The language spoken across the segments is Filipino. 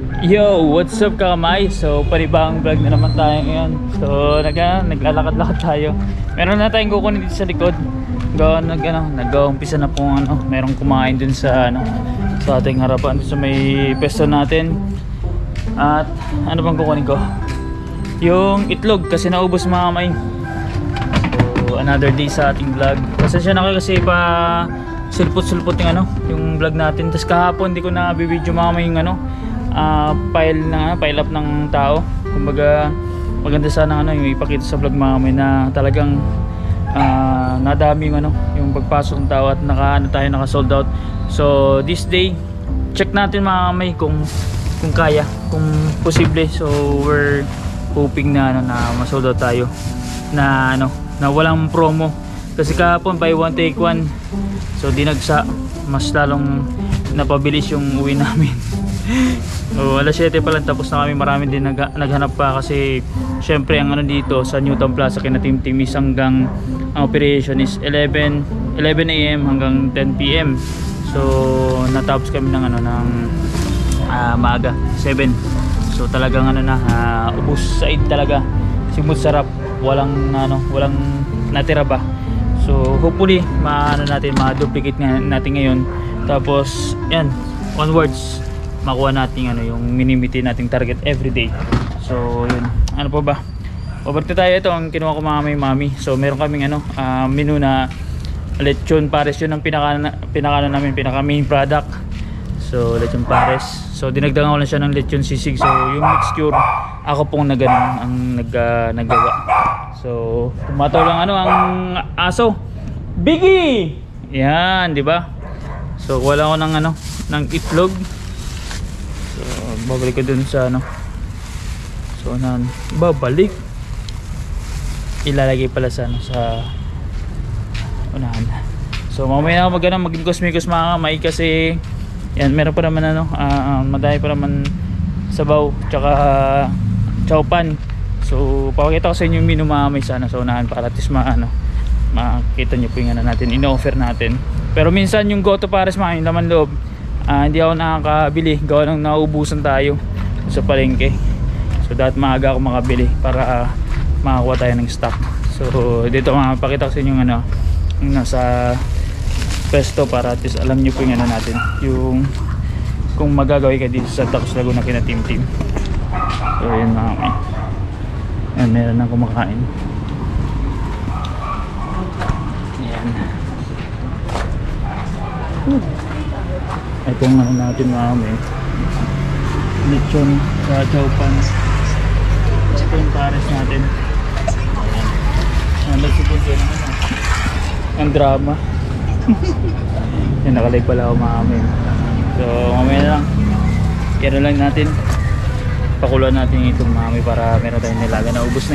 Yo, what's up kakamay? So, panibang vlog na naman tayo ngayon. So, naglalakad-lakad tayo. Meron na tayong kukunin dito sa likod. Nag-umpisa na pong merong kumain dun sa sa ating harapan sa may pesto natin. At ano bang kukunin ko? Yung itlog kasi naubos mga kamay. So, another day sa ating vlog. Pasensya na kayo kasi pa sulpot-sulpot yung vlog natin. Tapos kahapon hindi ko na bibidyo mga kamay yung pile up ng tao. Kumbaga maganda sana yung ipakita sa vlog mamay na talagang nadami yung pagpasok ng tao at naka sold out. So this day check natin mga kamay kung kaya, kung posible. So we're hoping na ma-sold out tayo na walang promo kasi kahapon buy one take one. So dinagsa, mas lalong napabilis yung uwi namin. So, alas 7 pa lang tapos na kami. Marami din naghanap pa kasi syempre ang dito sa Newtown Plaza kina Team is hanggang ang operation is 11 AM hanggang 10 PM. So natapos kami ng maaga 7. So talagang ubos side talaga. Simut sarap, walang natira ba. So hopefully ma-duplicate natin ngayon. Tapos yan, onwards makuha natin yung minimiti nating target everyday. So yun, ano pa ba, paborito tayo. Ito ang kinuha ko mga mami. So meron kaming menu na lechon pares. Yun ang pinaka namin, pinaka main product. So lechon pares. So dinagdagan ko lang siya ng lechon sisig. So yung mixture ako pong naggawa. So tumato lang ang aso Biggie, yan, di ba? So wala ko ng itlog. So babalik ko dun sa so babalik, ilalagay pala sa sa unahan. So mamaya ako maging kusmikos mga kamay kasi yan, meron pa naman madami pa naman sabaw tsaka chowpan. So papakita ko sa inyo yung menu mga kamay sa unahan para at least makita nyo po yung natin, in-offer natin. Pero minsan yung goto pares mga laman loob, hindi ako nakakabili gawa nang nauubusan tayo sa palengke. So dapat maaga ako makabili para makakuha tayo ng stock. So dito mapakita ko sa inyo yung nasa pesto para at least alam nyo po yung natin, yung kung magagawin ka dito sa Tacos Laguna kina Team. So yun mga may, yan, meron na kumakain. Yan. Ito yung natin mga may lechon sa chowpan. Ito yung pares natin. Nagsipon ko ang drama. Yan, nakalig pala ako mga may. So mamaya na lang, kaya lang natin pakuluan natin itong mga may para meron tayong nilaga na ubos na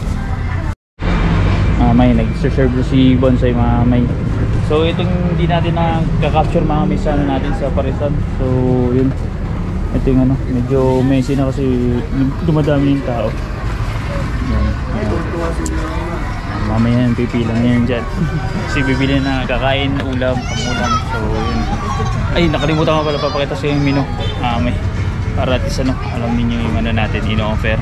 may nag-serve si Bonsai mga may. So itong hindi natin nakaka-capture mga may sa natin sa parisan. So yun, ito yung medyo messy na kasi dumadami yung tao. Yan, mamaya yan pipilang yan dyan. Kasi bibili na kakain, ulam, pamulam. So yun, ay nakalimutan ko pala papakita sa yung menu may para at least alam niyo yung natin ino-offer.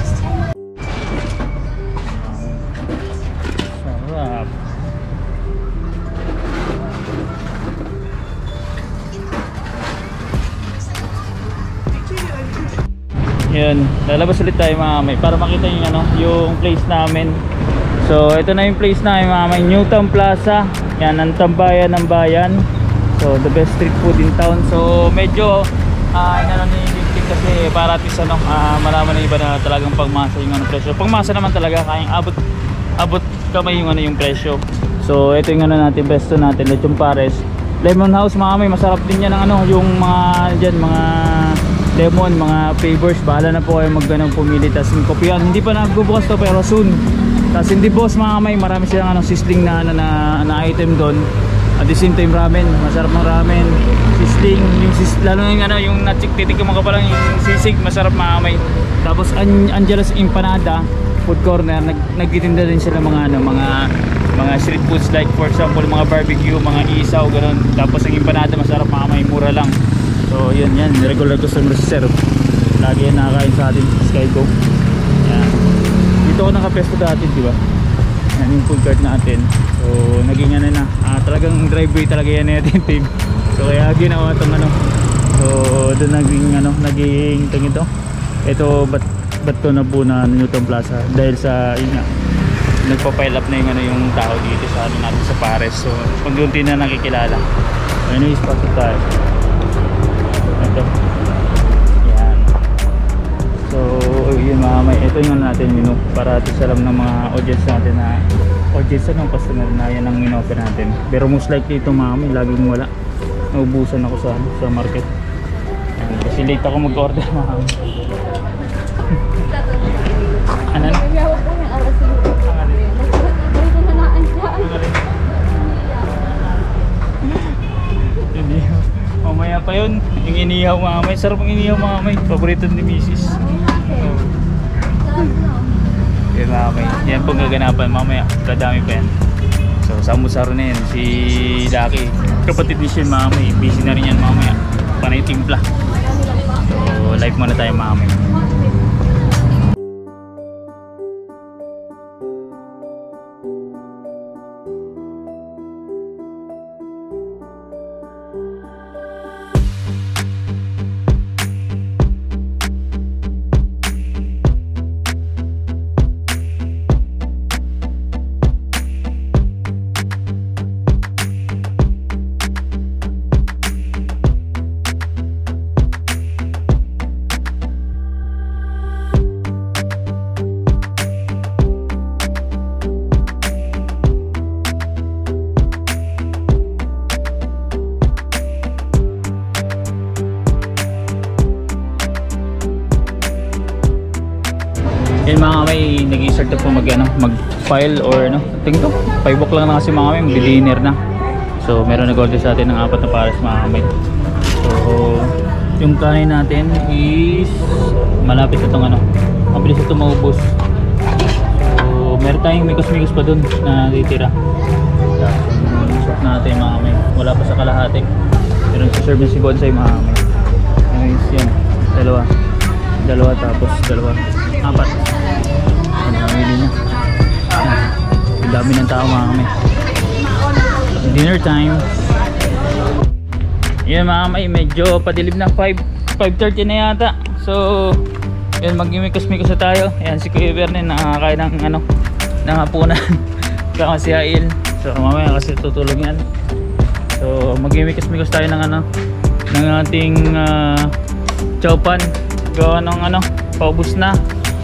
Yun, lalabas ulit tayo mga may para makita yung yung place namin. So ito na yung place namin mga may, Newtown Plaza. Yan ang tambayan ng bayan. So the best street food in town. So medyo inananilig kasi para at least malaman na iba na talagang pagmasa yung presyo. Pagmasa naman talaga kayang abot kamay yung presyo. So ito yung natin, pesto natin, lechon pares. Lemon House mga may, masarap din yan ng yung mga dyan, mga lemon, mga flavors. Bahala na po kayo pumili. Tapos yung kopihan, hindi pa nagbubukas to pero soon. Tapos hindi boss mga kamay, marami silang sizzling na item doon. At the same time ramen, masarap ng ramen, sizzling, lalo yung titikman ka pa lang yung sisig, masarap mga kamay. Tapos Angelo's Empanada food corner, nagtitinda din sila mga street foods like for example mga barbecue, mga isaw, ganun. Tapos ang empanada masarap mga kamay, mura lang. So yun, regular customer serve. lagi yan nakakain sa atin sa Skygo. Yan. Dito ako nakapesto dati, di ba? Yan yung food cart natin. So naging ano na, talagang driveway talaga yan natin team. So kaya ginawa itong ano. So doon naging ito. Ito ba't to na po na Newton Plaza dahil sa yun nga, nagpa-pile up na yung yung tao dito sa ano natin sa Pares. So unti-unti na nakikilala. Anyways, pasok tayo. Ito. Yan. So yun mga may, ito yung natin menu para at alam ng mga audience natin na ng customer na yan ang in-offer natin. Pero most likely ito mga may laging wala. Naubusan ako sa market. Yan. Kasi late ako mag-order mga may. Ano? Hindi. Mamaya pa yun. Yung inihaw mamay. Sarap ang inihaw mamay. Paborito ni Mrs. Yan mamay. Yan pong gaganapan mamaya. Kadami pa yan. So samusaro na yan. Si Lucky. Kapatid ni siya mamay. Busy na rin yan mamaya. Panay timpla. So live muna tayo mamay. Yan mga may nag-i-start na po mag-file or tingin to 5 o'clock lang na kasi mga may mag-dinner na. So meron nag-order sa atin ng 4 na pares mga may. So yung kain natin is malapit itong mabilis ito maubos. So meron tayong mikos-mikos pa dun na titira. Shop natin mga may, wala pa sa kalahati. Meron sa serve si Bonsai mga may. Anyways yan, dalawa tapos dalawa, 4. Niya. Ang dami ng tao mga kami. Dinner time. Yan mga kami, medyo padilim na 5:30 na yata. So yan, mag-imikos-mikos na tayo. Yan si Kuya Verne nakakain ng ng hapunan. Kaka si Hail. So mamaya kasi tutulog yan. So mag-imikos-mikos tayo ng ng ating chowpan. Gawa ng paubos na.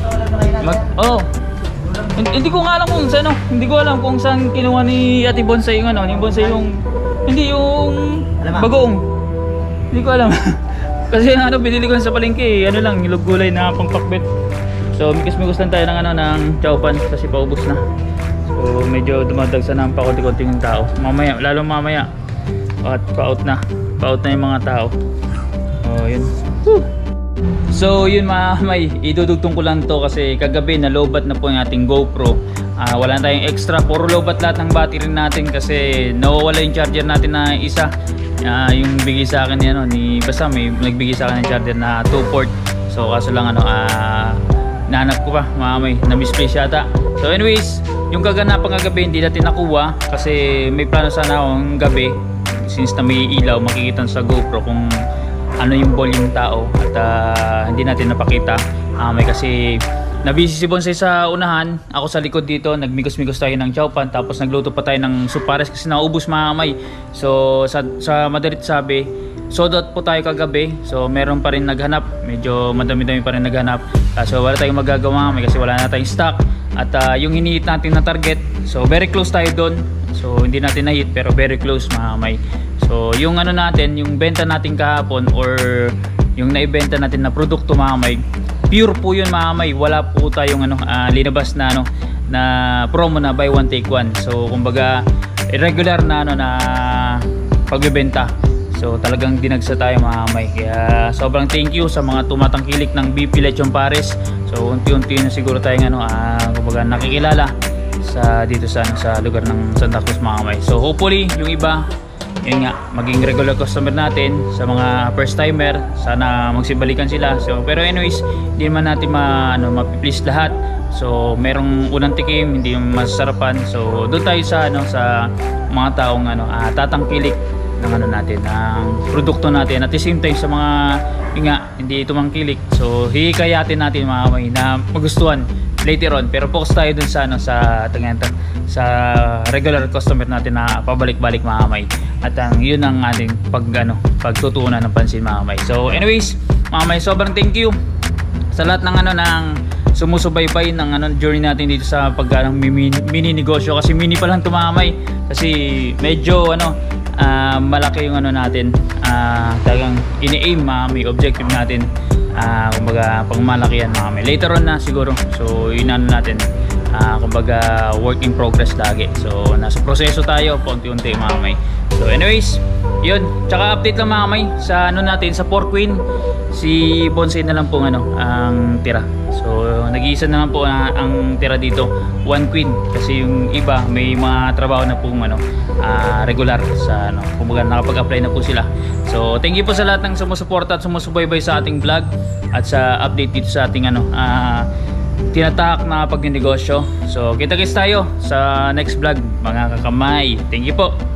Hindi ko nga alam kung saan kung saan kinuha ni Ate Bonsai yung ni Bonsai yung hindi yung bagoong. Hindi ko alam. Kasi binili ko sa palengke, lang yung gulay na pangpakbet. So mikos-mikos lang tayo ng chowpan kasi paubos na. So medyo dumadagsa na ang pakunti-kunti ng tao. Lalo mamaya at pa-out na yung mga tao. Oh, yun. Woo! So yun mga may, idudugtong ko lang to kasi kagabi nalobat na po yung ating GoPro. Wala na tayong extra, puro lobat lahat ng battery natin kasi nawawala yung charger natin na isa. Yung bigay sa akin ni Basa, may nagbigay sa akin ng charger na 2-port. So kaso lang nahanap ko pa mga may, na-misplace yata. So anyways, yung kaganapan kagabi hindi natin nakuha kasi may plano sana akong gabi, since na may ilaw makikita sa GoPro kung yung volume tao at hindi natin napakita. May kasi nabisi si Bonsai sa unahan, ako sa likod dito, nagmigos-migos tayo ng chowpan tapos nagluto pa tayo ng supares kasi naubos mga kamay. So sa madalit sabi, sold out po tayo kagabi. So meron pa rin naghanap, medyo madami-dami pa rin naghanap. So wala tayong magagawa may kasi wala na tayong stock. At yung hiniit natin na target, so very close tayo doon. So hindi natin na-hit pero very close mga kamay. So yung natin, yung benta natin kahapon or yung naibenta natin na produkto mga kamay, pure po yun mga kamay. Wala po tayong linabas na na promo na buy one take one. So kumbaga irregular na na pagbebenta. So talagang dinagsa tayo mga kamay. Kaya sobrang thank you sa mga tumatangkilik ng BP Lechon Pares. So unti-unti na siguro tayong kumbaga nakikilala dito sa lugar ng Santa Cruz mga kamay. So hopefully yung iba yun nga, maging regular customer natin. Sa mga first timer, sana magsibalikan sila. So pero anyways, hindi naman natin mapiplease lahat. So merong unang tikim, hindi masasarapan. So doon tayo sa sa mga taong tatangkilik ng natin, ng produkto natin, at the same time sa mga yun nga, hindi tumangkilik. So hihikayatin natin mga kamay na magustuhan later on, pero focus tayo dun sa sa regular customer natin na pabalik-balik mga kamay. At yun ang ating pagtutuunan ng pansin mga kamay. So anyways mga kamay, sobrang thank you sa lahat ng ng sumusubaybay ng journey natin dito sa mini negosyo. Kasi mini pa lang tumamay, kasi medyo malaki yung natin, talagang ini-aim may objective natin, kumbaga pangmalakihan mga kamay. Later on na siguro, so yun natin, kumbaga work in progress lagi. So nasa proseso tayo paunti-unti mga kamay. So anyways, yun, tsaka update lang mga kamay sa natin, sa 4 queen, si Bonsai na lang po ang tira. So nag-iisa na lang po ang tira dito, 1 queen, kasi yung iba may mga trabaho na pong regular sa kumbaga nakapag-apply na po sila. So thank you po sa lahat ng sumusuporta at sumusubaybay sa ating vlog at sa update dito sa ating tinatahak na pagnegosyo. So kita-kits tayo sa next vlog mga kakamay. Thank you po.